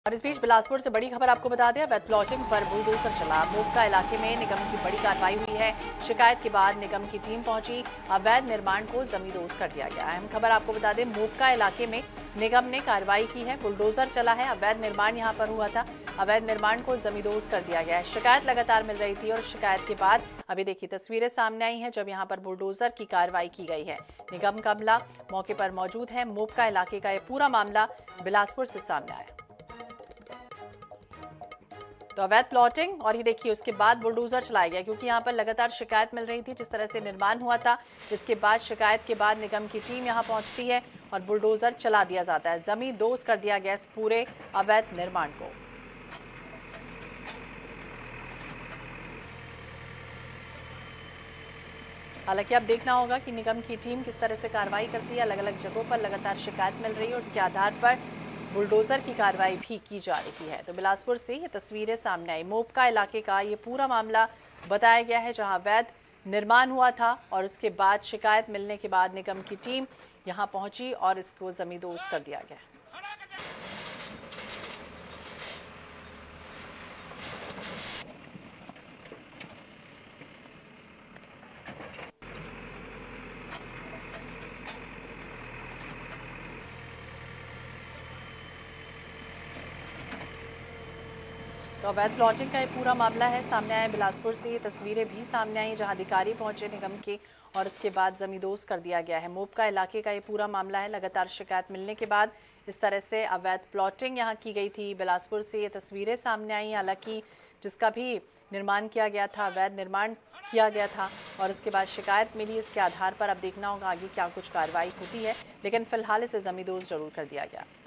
और इस बीच बिलासपुर से बड़ी खबर आपको बता दें, अवैध प्लॉटिंग पर बुलडोजर चला। मोपका इलाके में निगम की बड़ी कार्रवाई हुई है। शिकायत के बाद निगम की टीम पहुंची, अवैध निर्माण को जमींदोज कर दिया गया। अहम खबर आपको बता दें, मोपका इलाके में निगम ने कार्रवाई की है, बुलडोजर चला है। अवैध निर्माण यहां पर हुआ था, अवैध निर्माण को जमींदोज कर दिया गया है। शिकायत लगातार मिल रही थी और शिकायत के बाद अभी देखिए तस्वीरें सामने आई हैं जब यहाँ पर बुलडोजर की कार्रवाई की गई है। निगम का अमला मौके पर मौजूद है। मोपका इलाके का यह पूरा मामला बिलासपुर से सामने आया। तो अवैध प्लॉटिंग और ये देखिए उसके बाद बुलडोजर चलाया गया, क्योंकि यहाँ पर लगातार शिकायत मिल रही थी जिस तरह से निर्माण हुआ था। इसके बाद शिकायत के बाद निगम की टीम यहाँ पहुंचती है और बुलडोजर चला दिया जाता है। जमींदोज कर दिया गया इस पूरे अवैध निर्माण को। हालांकि अब देखना होगा कि निगम की टीम किस तरह से कार्रवाई करती है। अलग अलग जगहों पर लगातार शिकायत मिल रही है और उसके आधार पर बुलडोजर की कार्रवाई भी की जा रही है। तो बिलासपुर से ये तस्वीरें सामने आई। मोपका इलाके का ये पूरा मामला बताया गया है जहां अवैध निर्माण हुआ था और उसके बाद शिकायत मिलने के बाद निगम की टीम यहां पहुंची और इसको जमींदोज कर दिया गया। तो अवैध प्लॉटिंग का ये पूरा मामला है सामने आया बिलासपुर से। ये तस्वीरें भी सामने आई जहां अधिकारी पहुंचे निगम के और उसके बाद जमींदोज कर दिया गया है। मोपका इलाके का ये पूरा मामला है। लगातार शिकायत मिलने के बाद इस तरह से अवैध प्लॉटिंग यहां की गई थी। बिलासपुर से ये तस्वीरें सामने आई, हालांकि जिसका भी निर्माण किया गया था, अवैध निर्माण किया गया था और उसके बाद शिकायत मिली। इसके आधार पर अब देखना होगा आगे क्या कुछ कार्रवाई होती है, लेकिन फिलहाल इसे जमींदोज जरूर कर दिया गया।